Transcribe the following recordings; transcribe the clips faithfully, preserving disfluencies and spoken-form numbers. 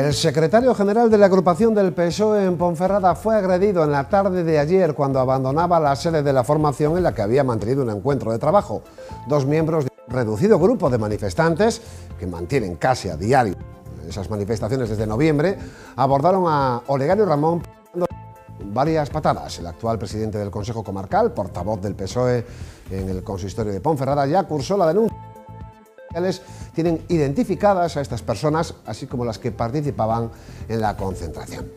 El secretario general de la agrupación del P S O E en Ponferrada fue agredido en la tarde de ayer cuando abandonaba la sede de la formación en la que había mantenido un encuentro de trabajo. Dos miembros de un reducido grupo de manifestantes, que mantienen casi a diario esas manifestaciones desde noviembre, abordaron a Olegario Ramón dando varias patadas. El actual presidente del Consejo Comarcal, portavoz del P S O E en el consistorio de Ponferrada, ya cursó la denuncia. Tienen identificadas a estas personas, así como las que participaban en la concentración.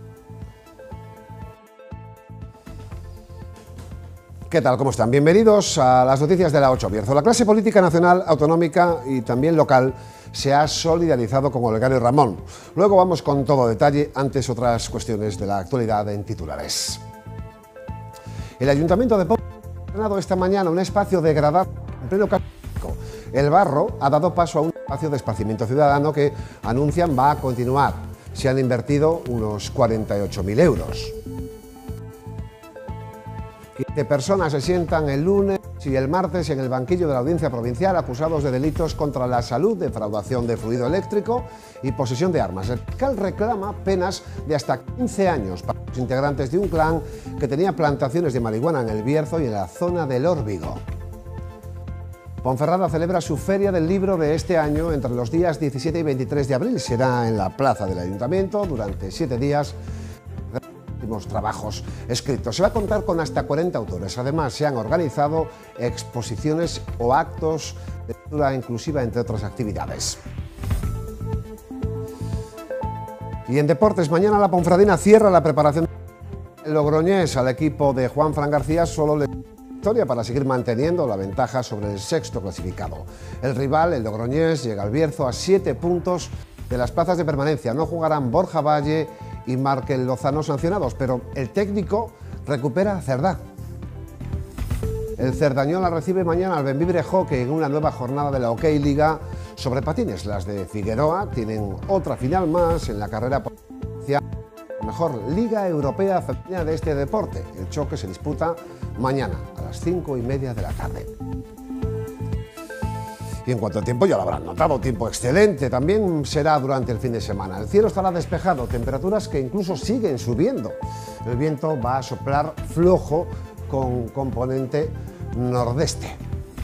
¿Qué tal? ¿Cómo están? Bienvenidos a las noticias de la ocho Bierzo. La clase política nacional, autonómica y también local se ha solidarizado con Olegario Ramón. Luego vamos con todo detalle, antes otras cuestiones de la actualidad en titulares. El Ayuntamiento de Ponferrada ha estrenado esta mañana un espacio degradado en pleno casco. El barro ha dado paso a un espacio de esparcimiento ciudadano que anuncian va a continuar. Se han invertido unos cuarenta y ocho mil euros. quince personas se sientan el lunes y el martes en el banquillo de la Audiencia Provincial acusados de delitos contra la salud, defraudación de fluido eléctrico y posesión de armas. El fiscal reclama penas de hasta quince años para los integrantes de un clan que tenía plantaciones de marihuana en el Bierzo y en la zona del Órbigo. Ponferrada celebra su Feria del Libro de este año entre los días diecisiete y veintitrés de abril. Será en la plaza del Ayuntamiento durante siete días. Últimos trabajos escritos. Se va a contar con hasta cuarenta autores. Además, se han organizado exposiciones o actos de lectura inclusiva, entre otras actividades. Y en deportes, mañana la Ponferradina cierra la preparación del Logroñés. Al equipo de Juan Fran García solo le victoria para seguir manteniendo la ventaja sobre el sexto clasificado. El rival, el Logroñés, llega al Bierzo a siete puntos de las plazas de permanencia. No jugarán Borja Valle y Markel Lozano sancionados, pero el técnico recupera a Cerdá. El Cerdañola recibe mañana al Bembibre Hockey en una nueva jornada de la OK Liga sobre patines. Las de Figueroa tienen otra final más en la carrera por la mejor Liga Europea Femenina de este deporte. El choque se disputa mañana a las cinco y media de la tarde. Y en cuanto al tiempo, ya lo habrán notado, tiempo excelente también será durante el fin de semana. El cielo estará despejado, temperaturas que incluso siguen subiendo. El viento va a soplar flojo con componente nordeste.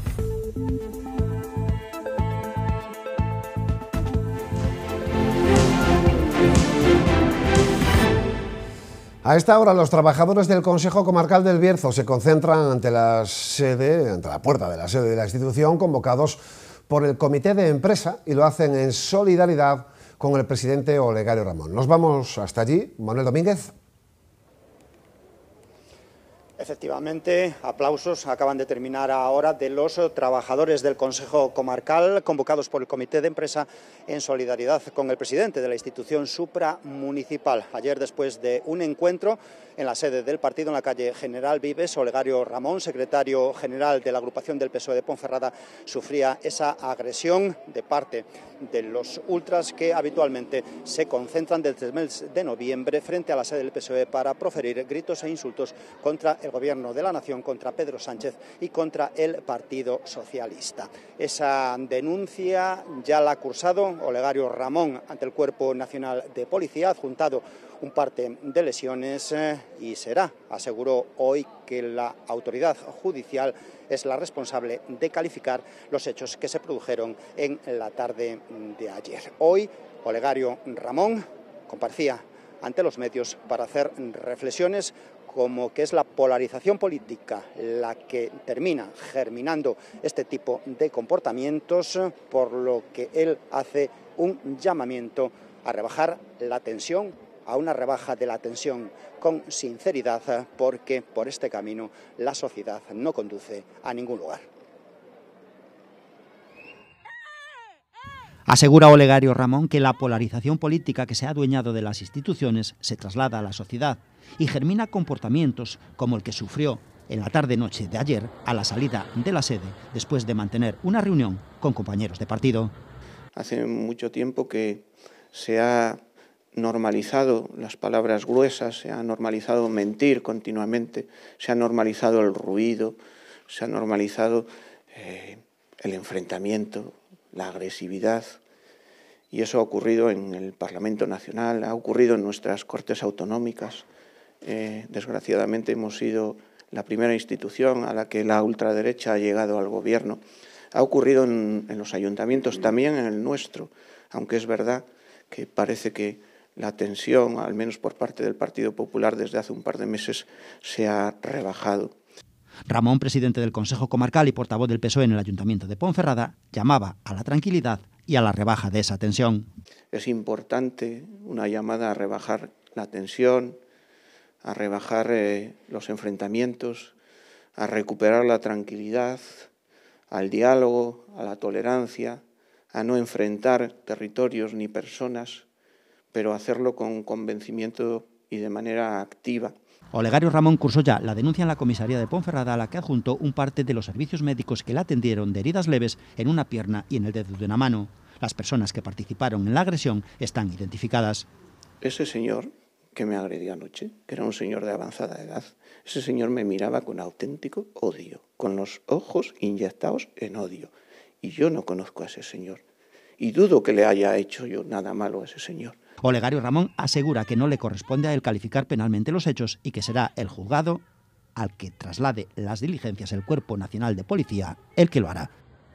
A esta hora los trabajadores del Consejo Comarcal del Bierzo se concentran ante la sede, ante la puerta de la sede de la institución, convocados por el Comité de Empresa, y lo hacen en solidaridad con el presidente Olegario Ramón. Nos vamos hasta allí. Manuel Domínguez. Efectivamente, aplausos acaban de terminar ahora de los trabajadores del Consejo Comarcal convocados por el Comité de Empresa en solidaridad con el presidente de la institución supramunicipal. Ayer, después de un encuentro en la sede del partido en la calle General Vives, Olegario Ramón, secretario general de la agrupación del P S O E de Ponferrada, sufría esa agresión de parte de los ultras que habitualmente se concentran desde el mes de noviembre frente a la sede del P S O E para proferir gritos e insultos contra el Gobierno de la Nación, contra Pedro Sánchez y contra el Partido Socialista. Esa denuncia ya la ha cursado Olegario Ramón ante el Cuerpo Nacional de Policía, adjuntado un parte de lesiones eh, y será, aseguró hoy, que la autoridad judicial es la responsable de calificar los hechos que se produjeron en la tarde de ayer. Hoy, Olegario Ramón comparecía ante los medios para hacer reflexiones como que es la polarización política la que termina germinando este tipo de comportamientos, por lo que él hace un llamamiento a rebajar la tensión, a una rebaja de la tensión con sinceridad, porque por este camino la sociedad no conduce a ningún lugar. Asegura Olegario Ramón que la polarización política que se ha adueñado de las instituciones se traslada a la sociedad y germina comportamientos como el que sufrió en la tarde-noche de ayer a la salida de la sede después de mantener una reunión con compañeros de partido. Hace mucho tiempo que se ha normalizado las palabras gruesas, se ha normalizado mentir continuamente, se ha normalizado el ruido, se ha normalizado eh, el enfrentamiento, la agresividad, Y eso ha ocurrido en el Parlamento Nacional, ha ocurrido en nuestras Cortes Autonómicas. Eh, desgraciadamente hemos sido la primera institución a la que la ultraderecha ha llegado al gobierno. Ha ocurrido en, en los ayuntamientos, también en el nuestro, aunque es verdad que parece que la tensión, al menos por parte del Partido Popular, desde hace un par de meses se ha rebajado. Ramón, presidente del Consejo Comarcal y portavoz del P S O E en el Ayuntamiento de Ponferrada, llamaba a la tranquilidad y a la rebaja de esa tensión. Es importante una llamada a rebajar la tensión, a rebajar eh, los enfrentamientos, a recuperar la tranquilidad, al diálogo, a la tolerancia, a no enfrentar territorios ni personas, pero hacerlo con convencimiento y de manera activa. Olegario Ramón cursó ya la denuncia en la comisaría de Ponferrada, a la que adjuntó un parte de los servicios médicos que la atendieron de heridas leves en una pierna y en el dedo de una mano. Las personas que participaron en la agresión están identificadas. Ese señor que me agredió anoche, que era un señor de avanzada edad, ese señor me miraba con auténtico odio, con los ojos inyectados en odio. Y yo no conozco a ese señor. Y dudo que le haya hecho yo nada malo a ese señor. Olegario Ramón asegura que no le corresponde a él calificar penalmente los hechos y que será el juzgado al que traslade las diligencias el Cuerpo Nacional de Policía el que lo hará.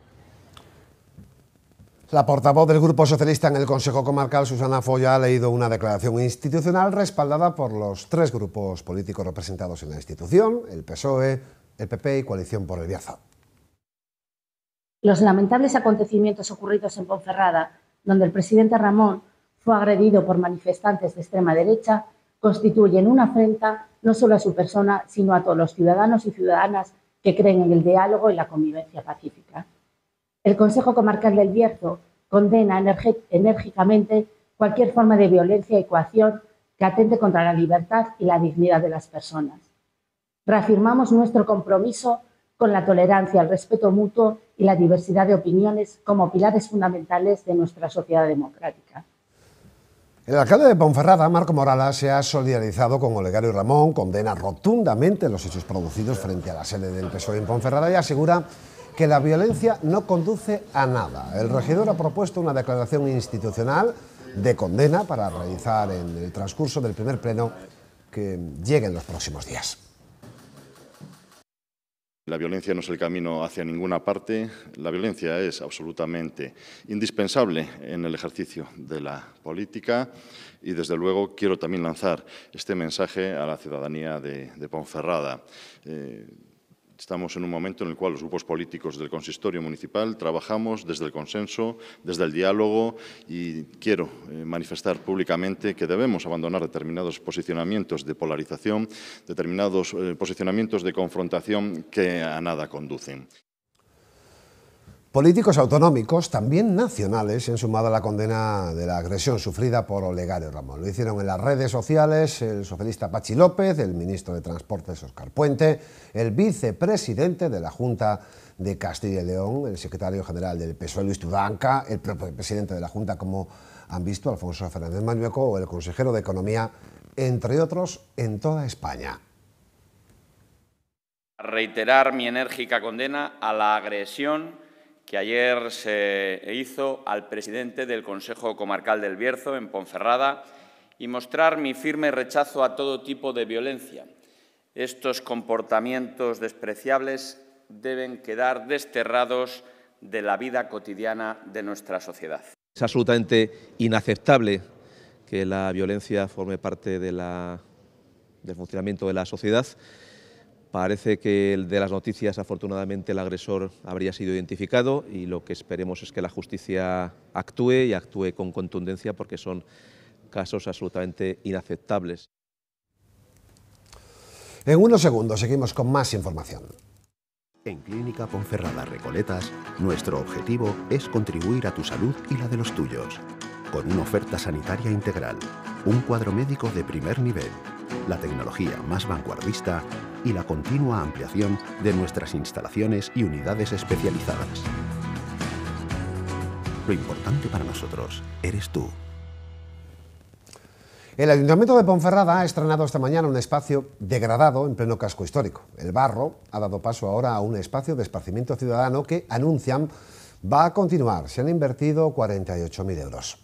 La portavoz del Grupo Socialista en el Consejo Comarcal, Susana Foya, ha leído una declaración institucional respaldada por los tres grupos políticos representados en la institución, el P S O E, el P P y Coalición por el Bierzo. Los lamentables acontecimientos ocurridos en Ponferrada, donde el presidente Ramón fue agredido por manifestantes de extrema derecha, constituyen una afrenta no solo a su persona, sino a todos los ciudadanos y ciudadanas que creen en el diálogo y la convivencia pacífica. El Consejo Comarcal del Bierzo condena enérgicamente cualquier forma de violencia y coacción que atente contra la libertad y la dignidad de las personas. Reafirmamos nuestro compromiso con la tolerancia, el respeto mutuo y la diversidad de opiniones como pilares fundamentales de nuestra sociedad democrática. El alcalde de Ponferrada, Marco Morales, se ha solidarizado con Olegario Ramón, condena rotundamente los hechos producidos frente a la sede del P S O E en Ponferrada y asegura que la violencia no conduce a nada. El regidor ha propuesto una declaración institucional de condena para realizar en el transcurso del primer pleno que llegue en los próximos días. La violencia no es el camino hacia ninguna parte. La violencia es absolutamente indispensable en el ejercicio de la política y, desde luego, quiero también lanzar este mensaje a la ciudadanía de, de Ponferrada. Eh, Estamos en un momento en el cual los grupos políticos del consistorio municipal trabajamos desde el consenso, desde el diálogo y quiero eh, manifestar públicamente que debemos abandonar determinados posicionamientos de polarización, determinados eh, posicionamientos de confrontación que a nada conducen. Políticos autonómicos, también nacionales, se han sumado a la condena de la agresión sufrida por Olegario Ramón. Lo hicieron en las redes sociales el socialista Pachi López, el ministro de Transportes Óscar Puente, el vicepresidente de la Junta de Castilla y León, el secretario general del P S O E Luis Tudanca, el propio presidente de la Junta, como han visto, Alfonso Fernández Mañueco, o el consejero de Economía, entre otros, en toda España. Reiterar mi enérgica condena a la agresión que ayer se hizo al presidente del Consejo Comarcal del Bierzo, en Ponferrada, y mostrar mi firme rechazo a todo tipo de violencia. Estos comportamientos despreciables deben quedar desterrados de la vida cotidiana de nuestra sociedad. Es absolutamente inaceptable que la violencia forme parte de la, del funcionamiento de la sociedad. Parece que de las noticias, afortunadamente, el agresor habría sido identificado y lo que esperemos es que la justicia actúe y actúe con contundencia porque son casos absolutamente inaceptables. En unos segundos seguimos con más información. En Clínica Ponferrada Recoletas, nuestro objetivo es contribuir a tu salud y la de los tuyos. Con una oferta sanitaria integral, un cuadro médico de primer nivel, la tecnología más vanguardista y la continua ampliación de nuestras instalaciones y unidades especializadas. Lo importante para nosotros eres tú. El Ayuntamiento de Ponferrada ha estrenado esta mañana un espacio degradado en pleno casco histórico. El barro ha dado paso ahora a un espacio de esparcimiento ciudadano que anuncian va a continuar. Se han invertido cuarenta y ocho mil euros.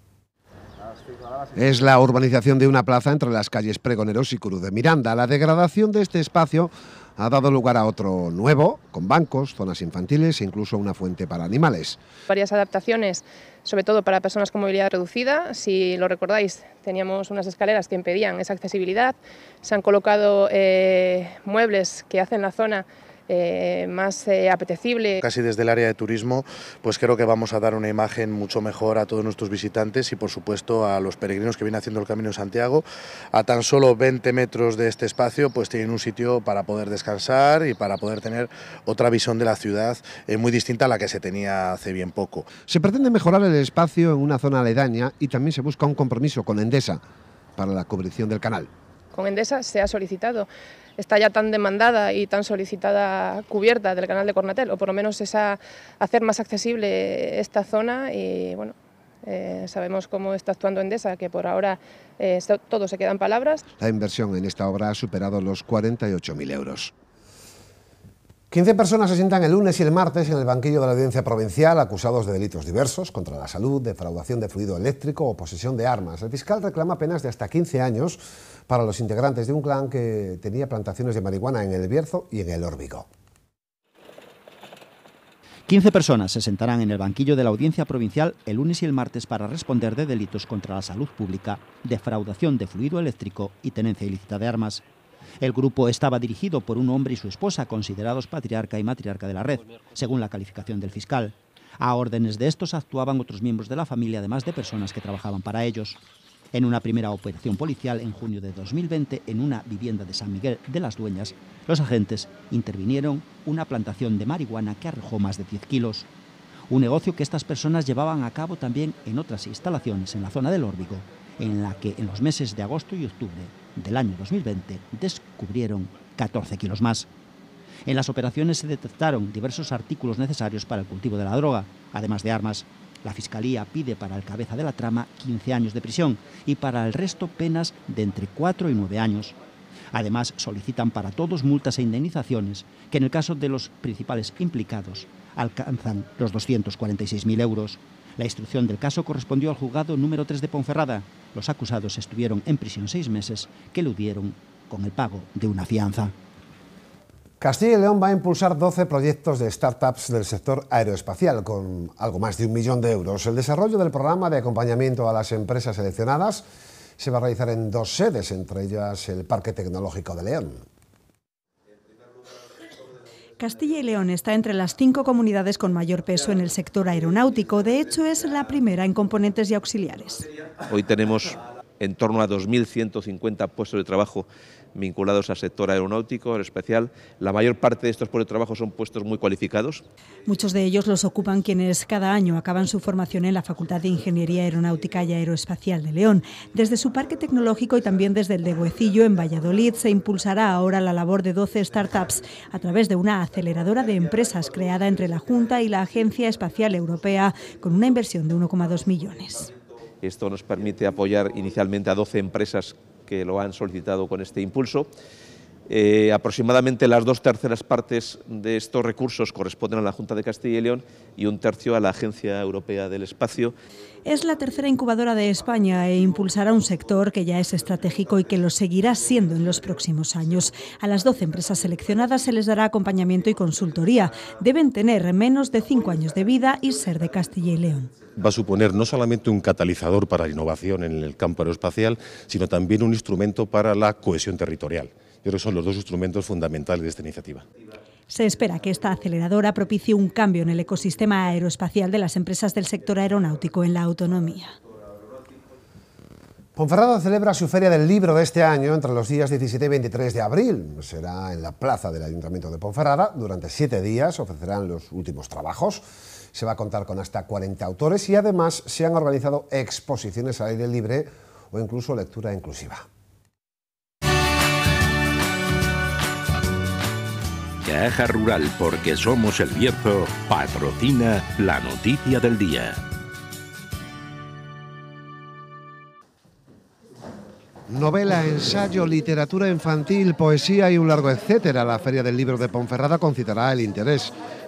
Es la urbanización de una plaza entre las calles Pregoneros y Cruz de Miranda. La degradación de este espacio ha dado lugar a otro nuevo, con bancos, zonas infantiles e incluso una fuente para animales. Varias adaptaciones, sobre todo para personas con movilidad reducida. Si lo recordáis, teníamos unas escaleras que impedían esa accesibilidad. Se han colocado eh, muebles que hacen la zona Eh, más eh, apetecible. Casi desde el área de turismo, pues creo que vamos a dar una imagen mucho mejor a todos nuestros visitantes y por supuesto a los peregrinos que vienen haciendo el Camino de Santiago. A tan solo veinte metros de este espacio pues tienen un sitio para poder descansar y para poder tener otra visión de la ciudad eh, muy distinta a la que se tenía hace bien poco. Se pretende mejorar el espacio en una zona aledaña y también se busca un compromiso con Endesa para la cubrición del canal. Con Endesa se ha solicitado, está ya tan demandada y tan solicitada cubierta del canal de Cornatel, o por lo menos esa, hacer más accesible esta zona y bueno, eh, sabemos cómo está actuando Endesa, que por ahora eh, todo se queda en palabras. La inversión en esta obra ha superado los cuarenta y ocho mil euros. quince personas se sientan el lunes y el martes en el banquillo de la Audiencia Provincial acusados de delitos diversos contra la salud, defraudación de fluido eléctrico o posesión de armas. El fiscal reclama penas de hasta quince años para los integrantes de un clan que tenía plantaciones de marihuana en El Bierzo y en El Órbigo. quince personas se sentarán en el banquillo de la Audiencia Provincial el lunes y el martes para responder de delitos contra la salud pública, defraudación de fluido eléctrico y tenencia ilícita de armas. El grupo estaba dirigido por un hombre y su esposa, considerados patriarca y matriarca de la red, según la calificación del fiscal. A órdenes de estos actuaban otros miembros de la familia, además de personas que trabajaban para ellos. En una primera operación policial en junio de dos mil veinte, en una vivienda de San Miguel de las Dueñas, los agentes intervinieron una plantación de marihuana que arrojó más de diez kilos. Un negocio que estas personas llevaban a cabo también en otras instalaciones en la zona del Órbigo, en la que en los meses de agosto y octubre del año dos mil veinte descubrieron catorce kilos más. En las operaciones se detectaron diversos artículos necesarios para el cultivo de la droga, además de armas. La Fiscalía pide para el cabeza de la trama quince años de prisión y para el resto penas de entre cuatro y nueve años. Además, solicitan para todos multas e indemnizaciones que en el caso de los principales implicados alcanzan los doscientos cuarenta y seis mil euros. La instrucción del caso correspondió al juzgado número tres de Ponferrada. Los acusados estuvieron en prisión seis meses, que eludieron con el pago de una fianza. Castilla y León va a impulsar doce proyectos de startups del sector aeroespacial con algo más de un millón de euros. El desarrollo del programa de acompañamiento a las empresas seleccionadas se va a realizar en dos sedes, entre ellas el Parque Tecnológico de León. Castilla y León está entre las cinco comunidades con mayor peso en el sector aeronáutico. De hecho, es la primera en componentes y auxiliares. Hoy tenemos en torno a dos mil ciento cincuenta puestos de trabajo vinculados al sector aeronáutico, aeroespacial. La mayor parte de estos puestos de trabajo son puestos muy cualificados. Muchos de ellos los ocupan quienes cada año acaban su formación en la Facultad de Ingeniería Aeronáutica y Aeroespacial de León. Desde su parque tecnológico y también desde el de Boecillo, en Valladolid, se impulsará ahora la labor de doce startups a través de una aceleradora de empresas creada entre la Junta y la Agencia Espacial Europea con una inversión de uno coma dos millones. Esto nos permite apoyar inicialmente a doce empresas que lo han solicitado con este impulso. Eh, aproximadamente las dos terceras partes de estos recursos corresponden a la Junta de Castilla y León y un tercio a la Agencia Europea del Espacio. Es la tercera incubadora de España e impulsará un sector que ya es estratégico y que lo seguirá siendo en los próximos años. A las doce empresas seleccionadas se les dará acompañamiento y consultoría. Deben tener menos de cinco años de vida y ser de Castilla y León. Va a suponer no solamente un catalizador para la innovación en el campo aeroespacial, sino también un instrumento para la cohesión territorial. Yo creo que son los dos instrumentos fundamentales de esta iniciativa. Se espera que esta aceleradora propicie un cambio en el ecosistema aeroespacial de las empresas del sector aeronáutico en la autonomía. Ponferrada celebra su Feria del Libro de este año entre los días diecisiete y veintitrés de abril. Será en la plaza del Ayuntamiento de Ponferrada. Durante siete días ofrecerán los últimos trabajos. Se va a contar con hasta cuarenta autores y además se han organizado exposiciones al aire libre o incluso lectura inclusiva. Caja Rural, porque somos El Bierzo, patrocina la noticia del día. Novela, ensayo, literatura infantil, poesía y un largo etcétera. La Feria del Libro de Ponferrada concitará el interés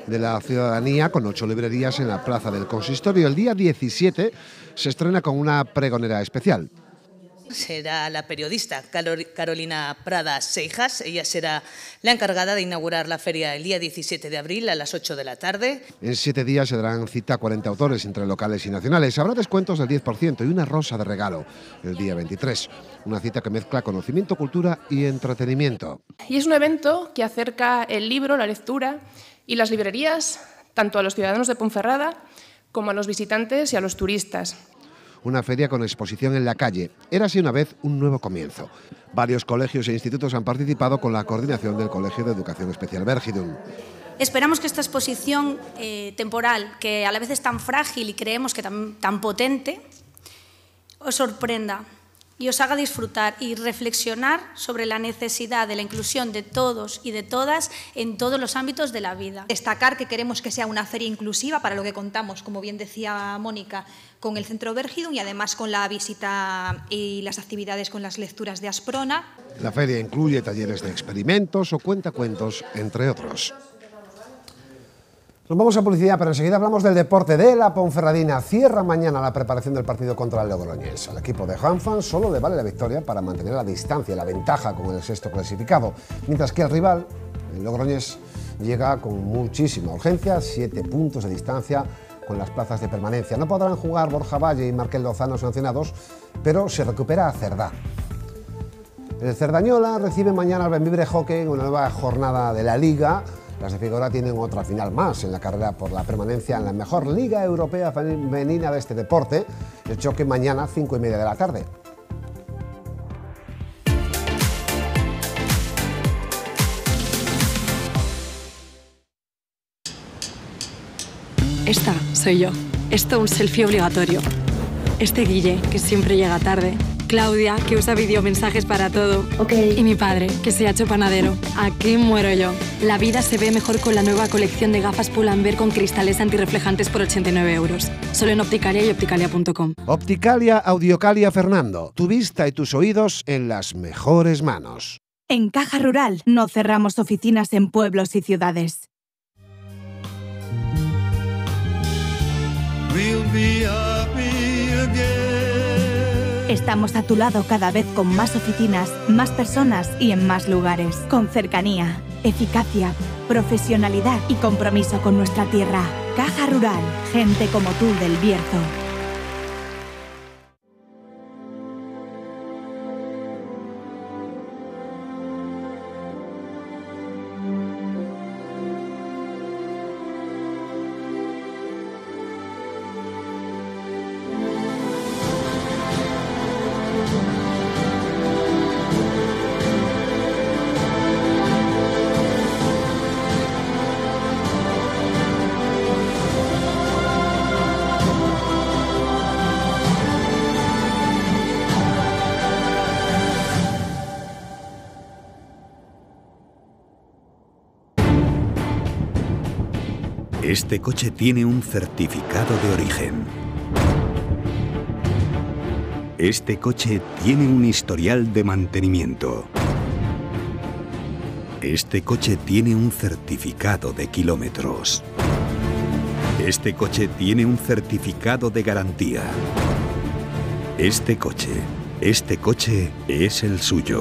de la Ciudadanía, con ocho librerías en la Plaza del Consistorio. El día diecisiete se estrena con una pregonera especial. Será la periodista Carolina Prada Seijas. Ella será la encargada de inaugurar la feria el día diecisiete de abril a las ocho de la tarde. En siete días se darán cita a cuarenta autores entre locales y nacionales. Habrá descuentos del diez por ciento y una rosa de regalo el día veintitrés. Una cita que mezcla conocimiento, cultura y entretenimiento. Y es un evento que acerca el libro, la lectura y las librerías tanto a los ciudadanos de Ponferrada como a los visitantes y a los turistas. Una feria con exposición en la calle. Érase una vez un nuevo comienzo. Varios colegios e institutos han participado con la coordinación del Colegio de Educación Especial Vergidun. Esperamos que esta exposición eh, temporal, que a la vez es tan frágil y creemos que tan, tan potente, os sorprenda y os haga disfrutar y reflexionar sobre la necesidad de la inclusión de todos y de todas en todos los ámbitos de la vida. Destacar que queremos que sea una feria inclusiva, para lo que contamos, como bien decía Mónica, con el Centro Vergidun y además con la visita y las actividades con las lecturas de Asprona. La feria incluye talleres de experimentos o cuentacuentos, entre otros. Nos vamos a publicidad, pero enseguida hablamos del deporte de la Ponferradina. Cierra mañana la preparación del partido contra el Logroñés. Al equipo de Juanfran solo le vale la victoria para mantener la distancia, la ventaja con el sexto clasificado, mientras que el rival, el Logroñés, llega con muchísima urgencia, siete puntos de distancia con las plazas de permanencia. No podrán jugar Borja Valle y Markel Lozano sancionados, pero se recupera a Cerdá. El Cerdañola recibe mañana al Benvibre Hockey en una nueva jornada de la Liga. Las de Figueroa tienen otra final más en la carrera por la permanencia en la mejor liga europea femenina de este deporte. El choque mañana, cinco y media de la tarde. Esta soy yo. Esto un selfie obligatorio. Este Guille, que siempre llega tarde. Claudia, que usa videomensajes para todo. Ok. Y mi padre, que se ha hecho panadero. Aquí muero yo. La vida se ve mejor con la nueva colección de gafas Pull&Bear con cristales antirreflejantes por ochenta y nueve euros. Solo en Opticalia y opticalia punto com. Opticalia Audiocalia Fernando. Tu vista y tus oídos en las mejores manos. En Caja Rural no cerramos oficinas en pueblos y ciudades. We'll be happy again. Estamos a tu lado cada vez con más oficinas, más personas y en más lugares. Con cercanía, eficacia, profesionalidad y compromiso con nuestra tierra. Caja Rural, gente como tú del Bierzo. Este coche tiene un certificado de origen. Este coche tiene un historial de mantenimiento. Este coche tiene un certificado de kilómetros. Este coche tiene un certificado de garantía. Este coche, este coche es el suyo.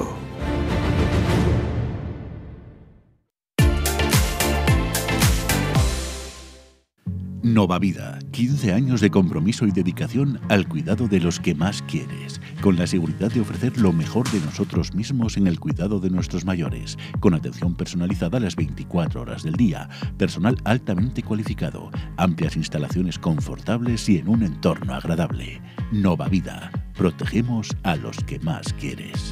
Nova Vida, quince años de compromiso y dedicación al cuidado de los que más quieres, con la seguridad de ofrecer lo mejor de nosotros mismos en el cuidado de nuestros mayores, con atención personalizada las veinticuatro horas del día, personal altamente cualificado, amplias instalaciones confortables y en un entorno agradable. Nova Vida, protegemos a los que más quieres.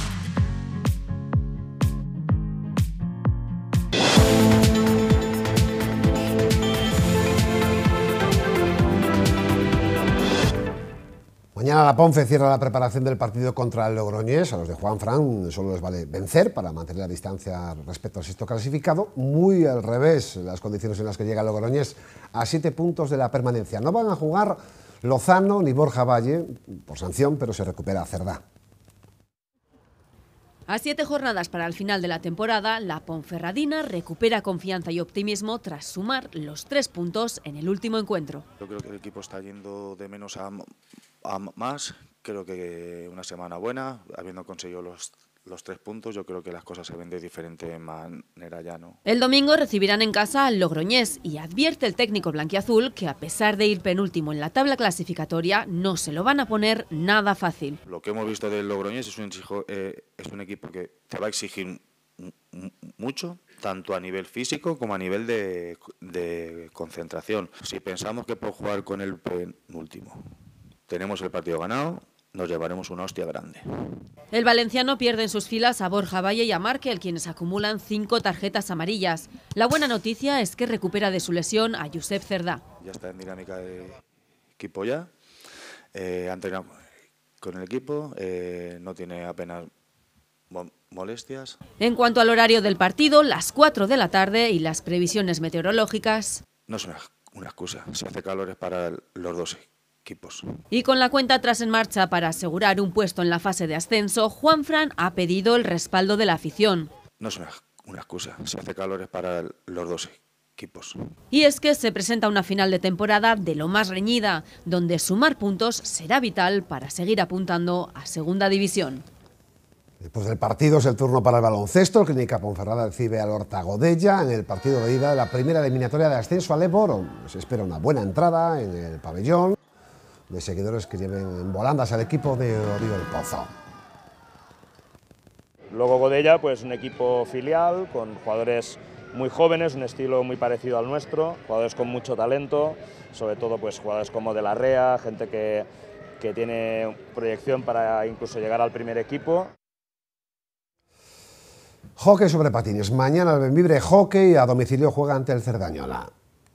Mañana la Ponfe cierra la preparación del partido contra el Logroñés. A los de Juanfran solo les vale vencer para mantener la distancia respecto al sexto clasificado. Muy al revés las condiciones en las que llega el Logroñés, a siete puntos de la permanencia. No van a jugar Lozano ni Borja Valle por sanción, pero se recupera Cerdá. A siete jornadas para el final de la temporada, la Ponferradina recupera confianza y optimismo tras sumar los tres puntos en el último encuentro. Yo creo que el equipo está yendo de menos a, a más. Creo que una semana buena, habiendo conseguido los, los tres puntos, yo creo que las cosas se ven de diferente manera ya, ¿no? El domingo recibirán en casa al Logroñés y advierte el técnico blanquiazul que, a pesar de ir penúltimo en la tabla clasificatoria, no se lo van a poner nada fácil. Lo que hemos visto del Logroñés es un, exijo, eh, es un equipo que te va a exigir mucho, tanto a nivel físico como a nivel de, de concentración. Si pensamos que por jugar con el penúltimo tenemos el partido ganado, nos llevaremos una hostia grande. El valenciano pierde en sus filas a Borja Valle y a Markel, quienes acumulan cinco tarjetas amarillas. La buena noticia es que recupera de su lesión a Josep Cerdá. Ya está en dinámica de equipo ya, eh, ha entrenado con el equipo, eh, no tiene apenas molestias. En cuanto al horario del partido, las cuatro de la tarde y las previsiones meteorológicas. No es una, una excusa, se hace calores para los dos equipos. Y con la cuenta atrás en marcha para asegurar un puesto en la fase de ascenso, Juanfran ha pedido el respaldo de la afición. No es una, una excusa, se hace calores para los dos equipos. Y es que se presenta una final de temporada de lo más reñida, donde sumar puntos será vital para seguir apuntando a Segunda División. Después del partido es el turno para el baloncesto. El Clínica Ponferrada recibe al Horta Godella en el partido de ida de la primera eliminatoria de ascenso al Eboro. Se espera una buena entrada en el pabellón de seguidores que lleven en volandas al equipo de Oriol Pozo. Luego Godella, pues un equipo filial con jugadores muy jóvenes, un estilo muy parecido al nuestro, jugadores con mucho talento, sobre todo pues jugadores como De la Rea, gente que, que tiene proyección para incluso llegar al primer equipo. Hockey sobre patines. Mañana el Bembibre Hockey a domicilio juega ante el Cerdañola.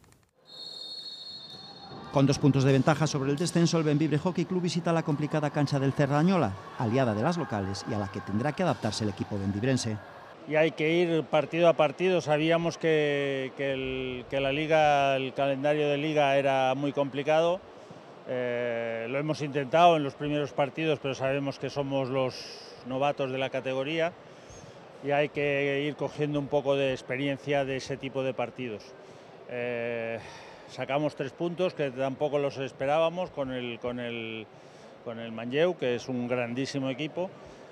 Con dos puntos de ventaja sobre el descenso, el Bembibre Hockey Club visita la complicada cancha del Cerdañola, aliada de las locales y a la que tendrá que adaptarse el equipo bembibrense. Y hay que ir partido a partido. Sabíamos que, que, el, que la liga, el calendario de liga era muy complicado. Eh, lo hemos intentado en los primeros partidos, pero sabemos que somos los novatos de la categoría y hay que ir cogiendo un poco de experiencia de ese tipo de partidos. Eh, Sacamos tres puntos que tampoco los esperábamos con el, con el, con el Manlleu, que es un grandísimo equipo.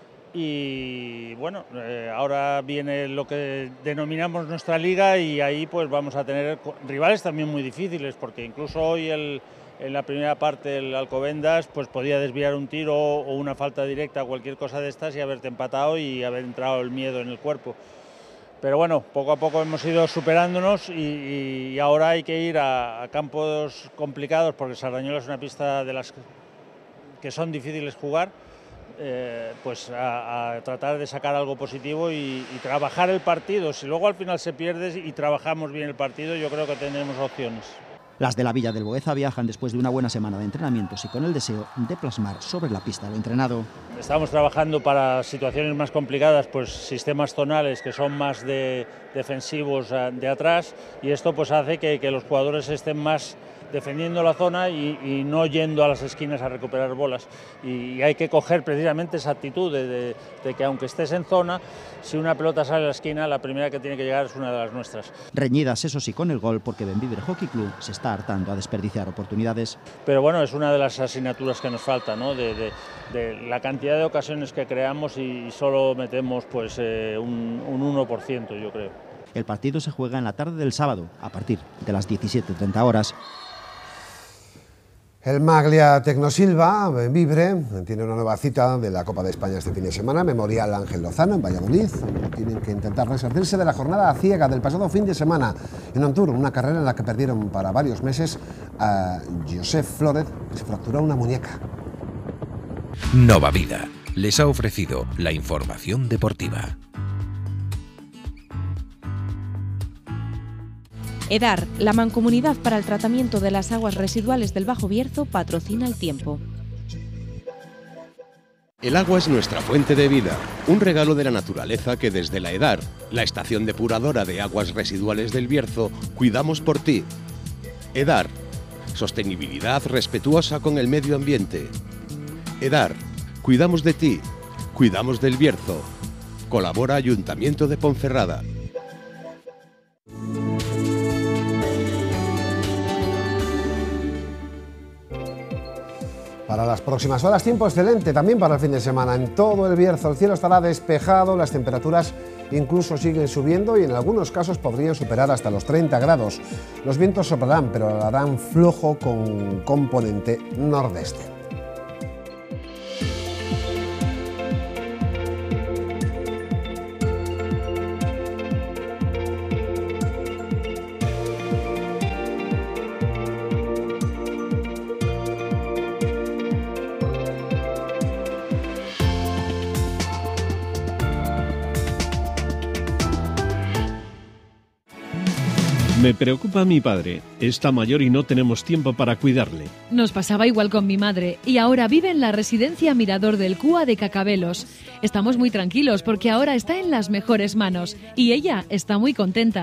Y bueno, eh, ahora viene lo que denominamos nuestra liga y ahí pues vamos a tener rivales también muy difíciles, porque incluso hoy el, en la primera parte el Alcobendas pues podía desviar un tiro o una falta directa, cualquier cosa de estas y haberte empatado y haber entrado el miedo en el cuerpo. Pero bueno, poco a poco hemos ido superándonos y, y ahora hay que ir a, a campos complicados, porque Sardañola es una pista de las que son difíciles jugar, eh, pues a, a tratar de sacar algo positivo y, y trabajar el partido. Si luego al final se pierde y trabajamos bien el partido, yo creo que tendremos opciones. Las de la Villa del Boeza viajan después de una buena semana de entrenamientos y con el deseo de plasmar sobre la pista lo entrenado. Estamos trabajando para situaciones más complicadas, pues sistemas zonales que son más de defensivos de atrás, y esto pues hace que, que los jugadores estén más defendiendo la zona y, y no yendo a las esquinas a recuperar bolas. Y, y hay que coger precisamente esa actitud de, de, de que aunque estés en zona, si una pelota sale a la esquina, la primera que tiene que llegar es una de las nuestras. Reñidas, eso sí, con el gol, porque Bembibre Hockey Club se está hartando a desperdiciar oportunidades. Pero bueno, es una de las asignaturas que nos falta, ¿no? De, de, de la cantidad de ocasiones que creamos y solo metemos pues eh, un, un uno por ciento, yo creo. El partido se juega en la tarde del sábado, a partir de las diecisiete treinta horas. El Maglia Tecnosilva, Bembibre, tiene una nueva cita de la Copa de España este fin de semana, Memorial Ángel Lozano en Valladolid. Tienen que intentar resarcirse de la jornada ciega del pasado fin de semana en On Tour, una carrera en la que perdieron para varios meses a Josep Flórez, que se fracturó una muñeca. Nova Vida les ha ofrecido la información deportiva. EDAR, la Mancomunidad para el Tratamiento de las Aguas Residuales del Bajo Bierzo, patrocina el tiempo. El agua es nuestra fuente de vida, un regalo de la naturaleza que desde la EDAR, la estación depuradora de aguas residuales del Bierzo, cuidamos por ti. EDAR, sostenibilidad respetuosa con el medio ambiente. EDAR, cuidamos de ti, cuidamos del Bierzo. Colabora Ayuntamiento de Ponferrada. Para las próximas horas, tiempo excelente también para el fin de semana. En todo el Bierzo el cielo estará despejado, las temperaturas incluso siguen subiendo y en algunos casos podrían superar hasta los treinta grados. Los vientos soplarán, pero lo harán flojo con componente nordeste. Me preocupa mi padre. Está mayor y no tenemos tiempo para cuidarle. Nos pasaba igual con mi madre y ahora vive en la residencia Mirador del Cúa de Cacabelos. Estamos muy tranquilos porque ahora está en las mejores manos y ella está muy contenta.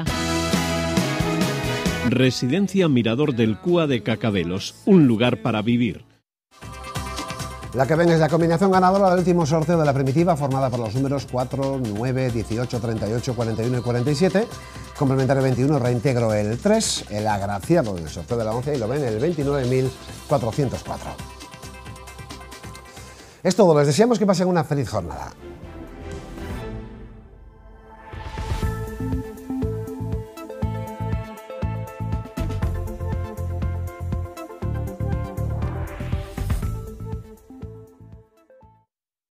Residencia Mirador del Cúa de Cacabelos, un lugar para vivir. La que ven es la combinación ganadora del último sorteo de la primitiva, formada por los números cuatro, nueve, dieciocho, treinta y ocho, cuarenta y uno y cuarenta y siete. Complementario veintiuno, reintegro el tres, el agraciado del sorteo de la once y lo ven el veintinueve mil cuatrocientos cuatro. Es todo, les deseamos que pasen una feliz jornada.